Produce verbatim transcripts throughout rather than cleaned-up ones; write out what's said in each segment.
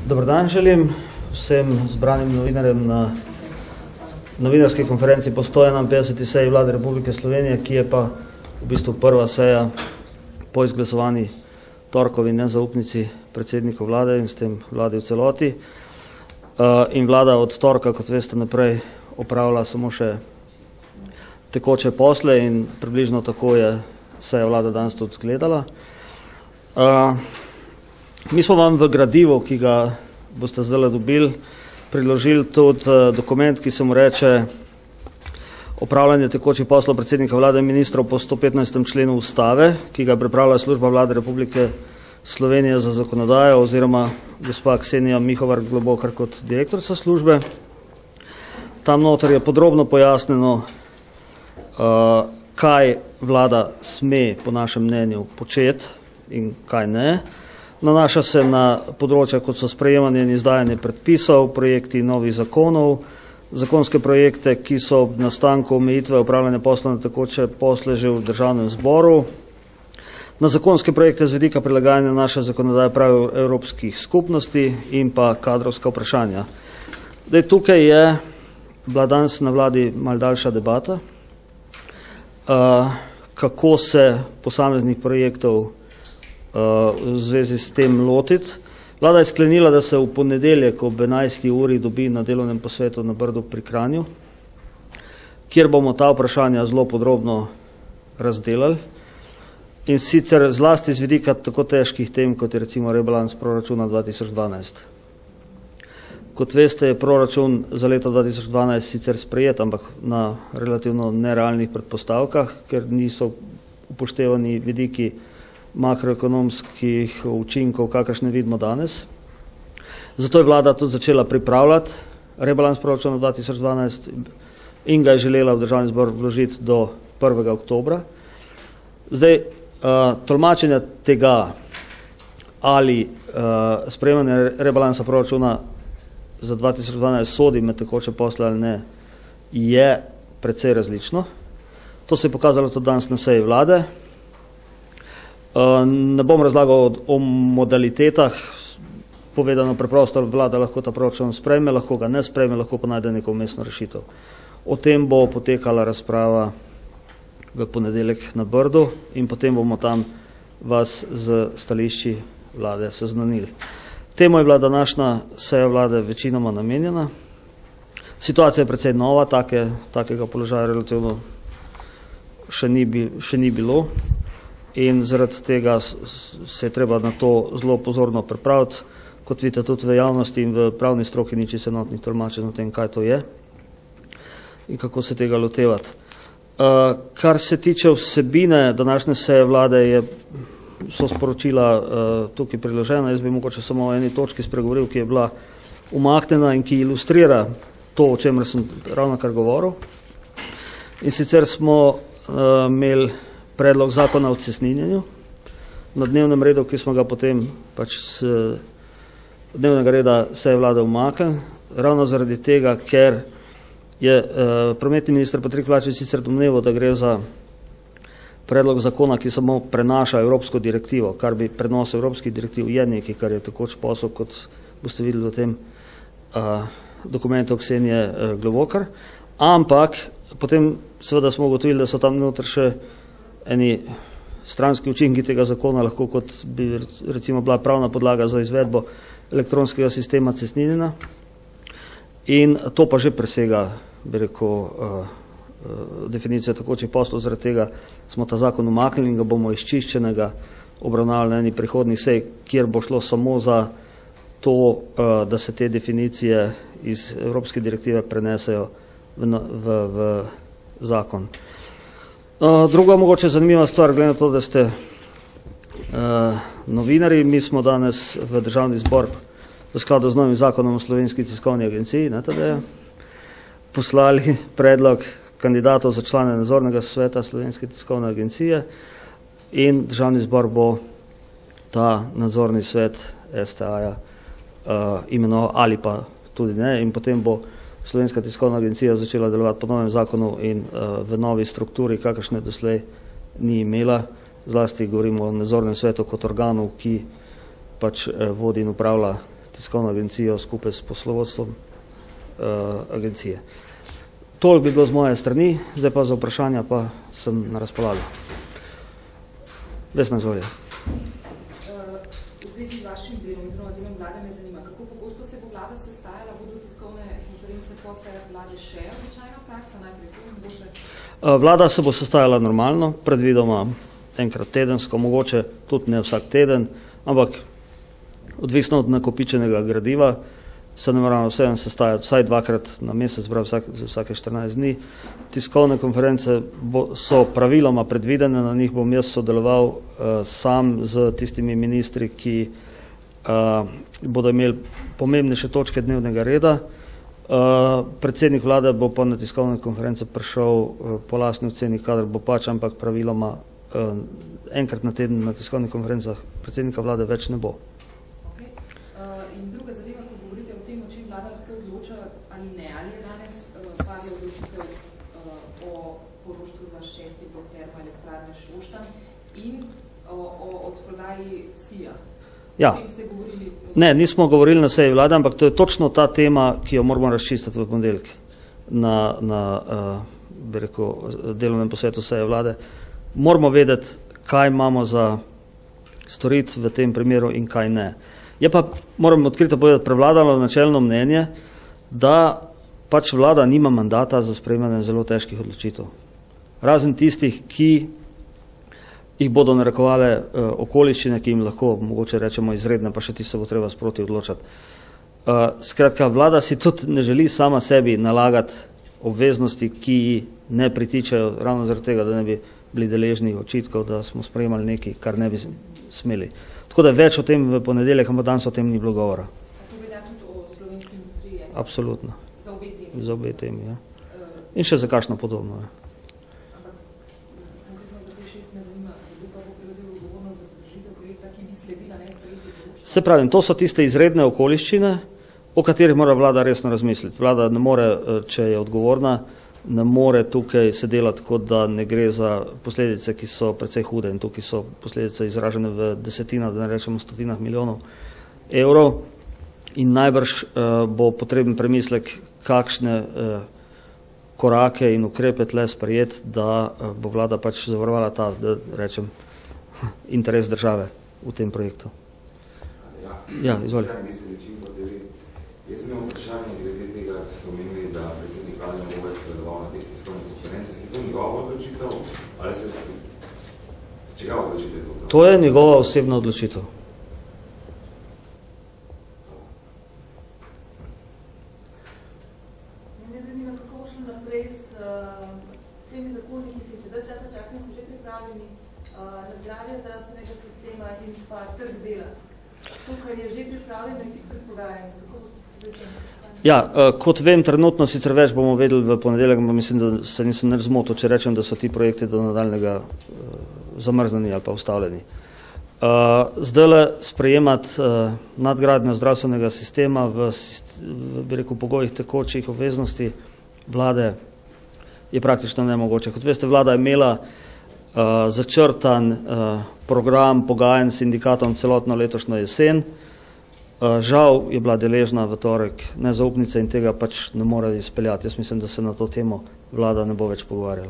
Dobar dan želim vsem zbranim novinarjem na novinarski konferenci po sto enainpetdeseti seji Vlade Republike Slovenije, ki je pa v bistvu prva seja po izglasovani torkovi nezaupnici predsedniku vlade in s tem vladi v celoti. In vlada od torka, kot veste, naprej opravlja samo še tekoče posle in približno tako je seja vlada danes tudi izgledala. Mi smo vam v gradivu, ki ga boste zdaj dobili, priložili tudi dokument, ki se mu reče opravljanje tekočih poslov predsednika vlade in ministrov po sto petnajstem členu ustave, ki ga pripravlja služba Vlade Republike Slovenije za zakonodajo oziroma gospa Ksenija Mihovar Globokar kot direktorica službe. Tam noter je podrobno pojasnjeno, kaj vlada sme po našem mnenju početi in kaj ne. Nanaša se na področja, kot so sprejemanje in izdajanje predpisov, projekti novih zakonov, zakonske projekte, ki so ob nastanku omejitve upravljanja poslov na tekoče posle že v državnem zboru, na zakonske projekte z vidika prilagajanja naše zakonodaje prav evropskih skupnosti in pa kadrovska vprašanja. Dej, tukaj je bila danes na vladi malo daljša debata, kako se posameznih projektov v zvezi s tem lotiti. Vlada je sklenila, da se v ponedeljek ob enajsti uri dobi na delovnem posvetu na Brdu pri Kranju, kjer bomo ta vprašanja zelo podrobno razdelali in sicer zlasti z vidika tako težkih tem, kot je recimo rebalans proračuna dva tisoč dvanajst. Kot veste, je proračun za leto dva tisoč dvanajst sicer sprejet, ampak na relativno nerealnih predpostavkah, ker niso upoštevani vidiki makroekonomskih učinkov, kakršne vidimo danes. Zato je vlada tudi začela pripravljati rebalans proračuna dva tisoč dvanajst in ga je želela v državni zbor vložiti do prvega oktobra. Zdaj, tolmačenja tega, ali sprejemanje rebalansa proračuna za dva tisoč dvanajst sodi med tekoče posle ali ne, je precej različno. To se je pokazalo tudi danes na seji vlade. Ne bom razlagal o modalitetah, povedano preprosto, vlada lahko ta proračun sprejme, lahko ga ne sprejme, lahko pa najde neko vmesno rešitev. O tem bo potekala razprava v ponedeljek na Brdu in potem bomo tam vas z stališči vlade seznanili. Temu je bila današnja seja vlade večinoma namenjena. Situacija je precej nova, take, takega položaja relativno še ni, še ni bilo. In zaradi tega se je treba na to zelo pozorno pripraviti, kot vidite tudi v javnosti in v pravni stroki ni čisto enotnih tolmačenj o tem, kaj to je in kako se tega lotevati. Kar se tiče vsebine današnje seje vlade, je, so sporočila tukaj priložena. Jaz bi mogoče samo o eni točki spregovoril, ki je bila umaknjena in ki ilustrira to, o čemer sem ravnokar govoril. In sicer smo imeli predlog zakona o cestninjenju na dnevnem redu, ki smo ga potem pač z dnevnega reda seje vlade umaknili, ravno zaradi tega, ker je eh, prometni minister Patrik Vlačič sicer domneval, da gre za predlog zakona, ki samo prenaša evropsko direktivo, kar bi prenos evropskih direktiv je nekaj, kar je takoč posel, kot boste videli v tem eh, dokumentu Ksenije eh, Globokar, ampak potem seveda smo ugotovili, da so tam noter še eni stranski učinki tega zakona, lahko kot bi recimo bila pravna podlaga za izvedbo elektronskega sistema cestninjenja. In to pa že presega, bi rekel, definicijo tekočih poslov, zaradi tega smo ta zakon umaknili in ga bomo izčiščenega obravnavali na eni prihodnjih sej, kjer bo šlo samo za to, da se te definicije iz evropske direktive prenesejo v, v, v zakon. Druga mogoče zanimiva stvar, glede na to, da ste uh, novinari, mi smo danes v državni zbor v skladu z novim zakonom o Slovenski tiskovni agenciji, ne, tadeja, poslali predlog kandidatov za člane nadzornega sveta Slovenske tiskovne agencije in državni zbor bo ta nadzorni svet S T A-ja uh, imenoval ali pa tudi ne in potem bo Slovenska tiskovna agencija začela delovati po novem zakonu in uh, v novi strukturi, kakršne doslej ni imela. Zlasti govorimo o nadzornem svetu kot organu, ki pač uh, vodi in upravlja tiskovno agencijo skupaj s poslovodstvom uh, agencije. Toliko bi bilo z moje strani, zdaj pa za vprašanja pa sem na razpolago. Vesna, izvolja. V zvezi z vašim delom, oziroma delom vlade me zanima, kako pogosto se bo vlada sestajala, bodo tiskovne konference po sejah vlade še običajna praksa, najprej to in bo še? Vlada se bo sestajala normalno, predvidoma enkrat tedensko, mogoče tudi ne vsak teden, ampak odvisno od nakopičenega gradiva se ne moramo vseeno sestajati vsaj dvakrat na mesec, prav vsak, vsake štirinajst dni. Tiskovne konference bo, so praviloma predvidene, na njih bom jaz sodeloval uh, sam z tistimi ministri, ki uh, bodo imeli pomembnejše točke dnevnega reda. Uh, predsednik vlade bo pa na tiskovne konference prišel uh, po lastni oceni, kadar bo pač, ampak praviloma uh, enkrat na teden na tiskovnih konferencah predsednika vlade več ne bo. Okay. Uh, in druga zadeva, ko govorite o tem, o čem vlada lahko odloča ali ne, ali je danes uh, padla odločitev uh, o poroštvu za šesti blok termoelektrarne Šoštanj in o, o odprodaji SIA. Ja. Ne, nismo govorili na seji vlade, ampak to je točno ta tema, ki jo moramo razčistiti v ponedeljek na, na uh, bi rekel, delovnem posvetu seje vlade. Moramo vedeti, kaj imamo za storiti v tem primeru in kaj ne. Je pa, moram odkrito povedati, prevladalo načelno mnenje, da pač vlada nima mandata za sprejemanje zelo težkih odločitev. Razen tistih, ki jih bodo narekovale uh, okoliščine, ki jim lahko, mogoče rečemo, izredne, pa še tiste bo treba sproti odločati. Uh, skratka, vlada si tudi ne želi sama sebi nalagati obveznosti, ki ne pritičajo ravno zaradi tega, da ne bi bili deležni očitkov, da smo sprejemali nekaj, kar ne bi smeli. Tako da več o tem v ponedeljek, ampak danes o tem ni bilo govora. To velja tudi o slovenski industriji? Je? Absolutno. Za obe temi? Za obe temi, ja. In še za kakšno podobno, ja. Se pravim, to so tiste izredne okoliščine, o katerih mora vlada resno razmisliti. Vlada ne more, če je odgovorna, ne more tukaj se delati, kot da ne gre za posledice, ki so precej hude in tukaj so posledice izražene v desetinah, da ne rečemo stotinah milijonov evrov in najbrž uh, bo potreben premislek, kakšne uh, korake in ukrepe tle sprejeti, da uh, bo vlada pač zavarovala ta, da rečem, interes države v tem projektu. Ja, izvoli. Jaz sem imel vprašanje glede tega, ki ste omenili, da predsednik vlade ne bo več sodeloval na teh tiskovnih konferencah. Je to njegova odločitev ali se čigava odločitev je to? To je njegova osebna odločitev. Mene zanima, kako bo šlo naprej s temi zakoni, ki se čedar časa čakanja so že pripravljeni, nadgradnja zdravstvenega sistema in pa trg dela. To, kar je že pripravljeno in tik pred pogajanjem. Kako bo Ja, kot vem, trenutno sicer več bomo vedeli v ponedeljek, pa mislim, da se nisem ne razmotil, če rečem, da so ti projekti do nadaljnega uh, zamrzneni ali pa ustavljeni. Uh, zdajle sprejemati uh, nadgradnjo zdravstvenega sistema v, v bi rekel, pogojih tekočih obveznosti vlade je praktično nemogoče. Kot veste, vlada je imela uh, začrtan uh, program pogajanj s sindikatom celotno letošnjo jesen. Žal je bila deležna v torek nezaupnice in tega pač ne more izpeljati. Jaz mislim, da se na to temo vlada ne bo več pogovarjala.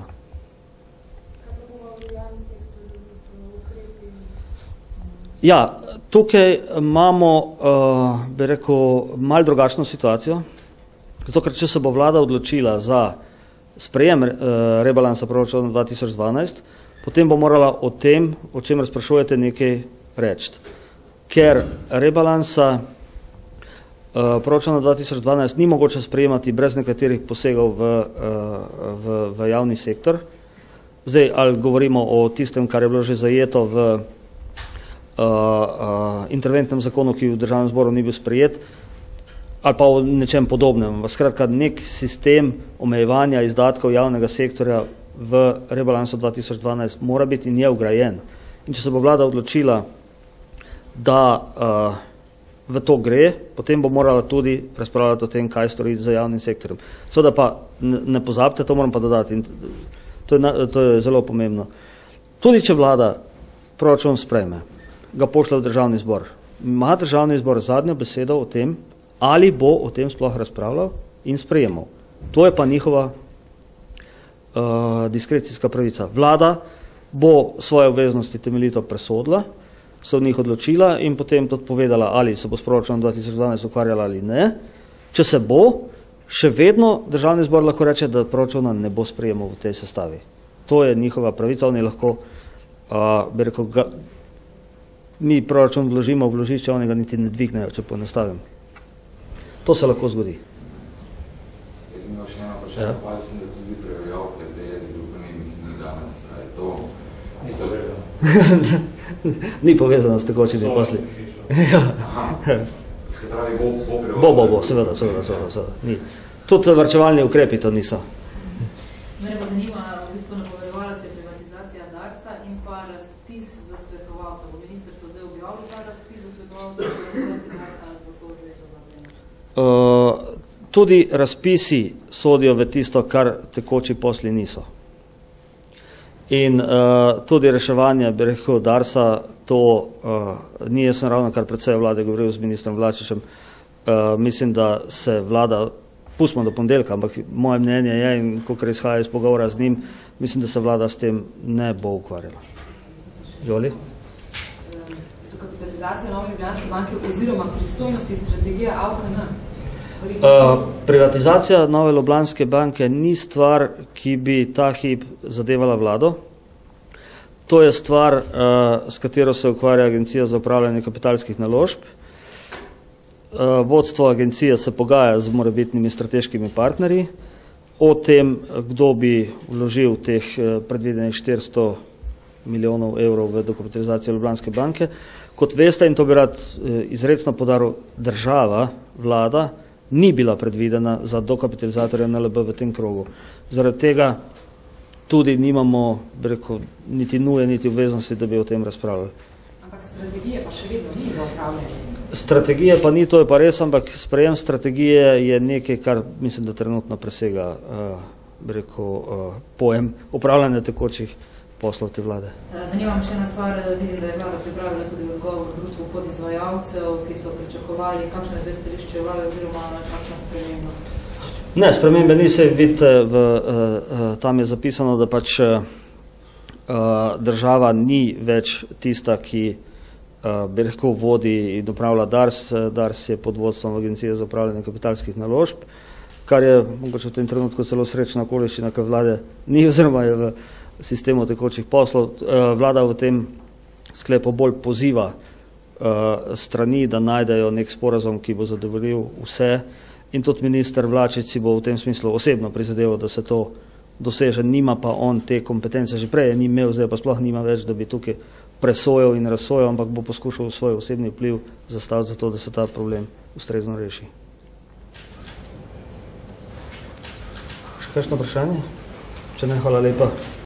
Ja, tukaj imamo, uh, bi rekel, malo drugačno situacijo, zato ker če se bo vlada odločila za sprejem uh, rebalansa proračuna dva tisoč dvanajst, potem bo morala o tem, o čemer sprašujete, nekaj reči. Ker rebalansa uh, proračuna dva tisoč dvanajst ni mogoče sprejemati brez nekaterih posegov v, uh, v, v javni sektor. Zdaj, ali govorimo o tistem, kar je bilo že zajeto v uh, uh, interventnem zakonu, ki v državnem zboru ni bil sprejet, ali pa o nečem podobnem. Skratka, nek sistem omejevanja izdatkov javnega sektorja v rebalansu dva tisoč dvanajst mora biti in je vgrajen. In če se bo vlada odločila, da uh, v to gre, potem bo morala tudi razpravljati o tem, kaj storiti za javnim sektorjem. Seveda pa ne, ne pozabite, to moram pa dodati, in to je, to je zelo pomembno. Tudi če vlada proračun sprejme, ga pošlje v državni zbor ima državni zbor zadnjo besedo o tem, ali bo o tem sploh razpravljal in sprejemal. To je pa njihova uh, diskrecijska pravica. Vlada bo svoje obveznosti temeljito presodila, se v njih odločila in potem tudi povedala, ali se bo s proračunom dva tisoč dvanajst ukvarjala ali ne. Če se bo, še vedno državni zbor lahko reče, da proračuna ne bo sprejemal v tej sestavi. To je njihova pravica, oni lahko, uh, bi rekel, ga, mi proračun vložimo v vložišče, oni ga niti ne dvignejo, če poenostavim. To se lahko zgodi. Jaz sem imel še eno vprašanje, ja. Pa sem, da tudi preverjavke z jezik pomembnih ni danes. A je to isto vezano? Ni povezano s tekočimi posli. Aha. Se pravi, bo, bo preverjavke? Bo, bo, bo, seveda, seveda, seveda, seveda. Ni. Tudi varčevalni ukrepi to niso. Mene pa zanima, v bistvu napovedovala se privatizacija Darsa in pa razpis za svetovalca. Bo ministrstvo zdaj objavilo ta razpis za svetovalca, ali bo to zdaj zavrnjeno? Uh, tudi razpisi sodijo v tisto, kar tekoči posli niso. In uh, tudi reševanje, bi rekel, Darsa, to uh, ni, jaz sem ravno kar predvsej vlade govoril z ministrom Vlačičem, uh, mislim, da se vlada, pustimo do ponedeljka, ampak moje mnenje je, in kakor izhaja iz pogovora z njim, mislim, da se vlada s tem ne bo ukvarjala. Joli? Dokapitalizacija Nove Ljubljanske banke oziroma pristojnosti strategije A U K N. Uh, privatizacija Nove Ljubljanske banke ni stvar, ki bi ta hip zadevala vlado. To je stvar, uh, s katero se ukvarja Agencija za upravljanje kapitalskih naložb. Uh, vodstvo agencije se pogaja z morebitnimi strateškimi partnerji o tem, kdo bi vložil teh uh, predvidenih štiristo milijonov evrov v dokapitalizacijo Ljubljanske banke. Kot veste, in to bi rad uh, izrecno podaril, država, vlada, ni bila predvidena za dokapitalizatorja N L B v tem krogu. Zaradi tega tudi nimamo, bi rekel, niti nuje, niti obveznosti, da bi o tem razpravljali. Ampak strategije pa še vedno ni za upravljanje. Strategije pa ni, to je pa res, ampak sprejem strategije je nekaj, kar mislim, da trenutno presega, uh, bi rekel, uh, pojem upravljanja tekočih poslov te vlade. Zanima me še ena stvar, vidim, da je vlada pripravila tudi odgovor društvu podizvajalcev, ki so pričakovali, kakšno je zdaj stališče vlade oziroma kakšna sprememba? Ne, spremembe ni, se vidite, v, uh, tam je zapisano, da pač uh, država ni več tista, ki uh, bi rekel vodi in upravlja Dars. Dars je pod vodstvom Agencije za upravljanje kapitalskih naložb, kar je mogoče v tem trenutku celo srečna okoliščina, ker vlade ni oziroma je v sistemu tekočih poslov. Vlada v tem sklepu bolj poziva strani, da najdejo nek sporazum, ki bo zadovoljil vse, in tudi minister Vlačič si bo v tem smislu osebno prizadeval, da se to doseže. Nima pa on te kompetence, že prej je ni imel, zdaj pa sploh nima več, da bi tukaj presojal in razsojal, ampak bo poskušal svoj osebni vpliv zastaviti za to, da se ta problem ustrezno reši. Še kakšno vprašanje? Če ne, hvala lepa.